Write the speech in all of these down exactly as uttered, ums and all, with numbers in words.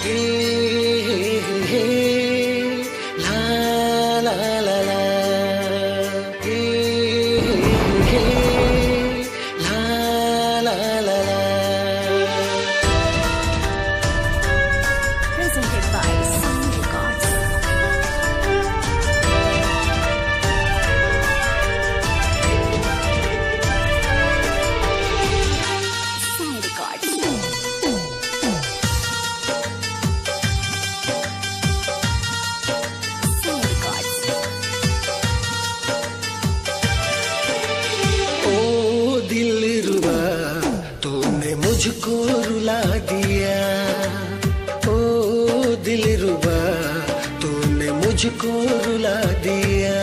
मुझको रुला दिया, ओ दिलरुबा तूने मुझको रुला दिया।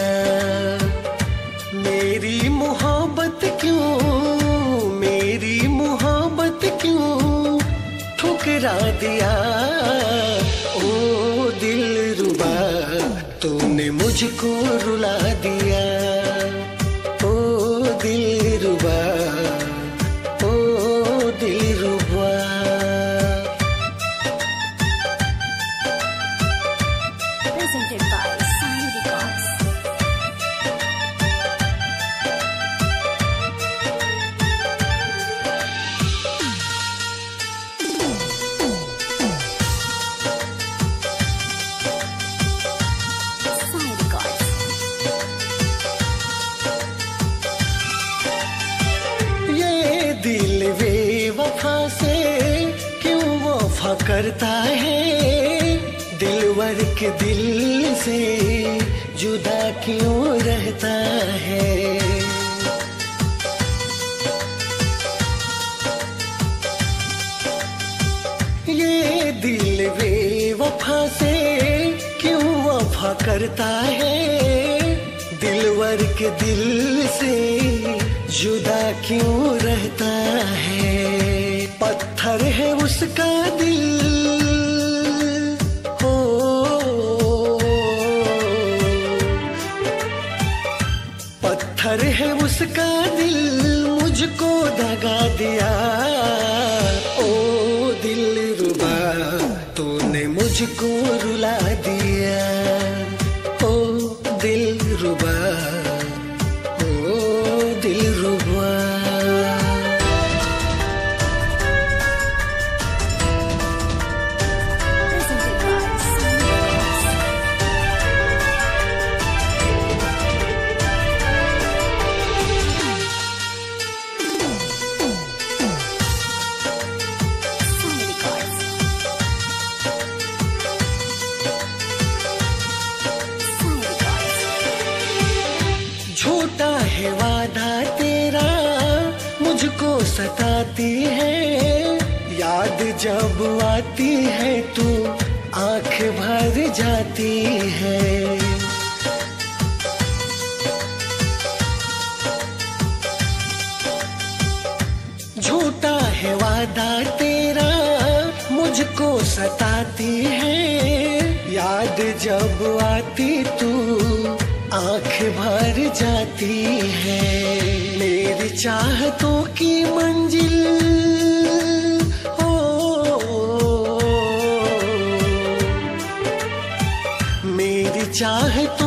मेरी मोहब्बत क्यों, मेरी मोहब्बत क्यों ठुकरा दिया। ओ दिलरुबा तूने मुझको रुला दिया, ओ दिलरुबा से क्यों वफा करता है, दिलवर के दिल से जुदा क्यों रहता है। ये दिल बेवफा से क्यों वफा करता है, दिलवर के दिल से जुदा क्यों रहता है। पत्थर है उसका दिल, हो पत्थर है उसका दिल, मुझको दगा दिया। ओ दिलरुबा तूने मुझको रुला दिया, ओ दिलरुबा ओ दिलरुबा। झूठा है वादा तेरा मुझको सताती है, याद जब आती है तू आंख भर जाती है। झूठा है वादा तेरा मुझको सताती है, याद जब आती तू आंख भर जाती है। मेरी चाहतों की मंजिल, ओ मेरी चाहतों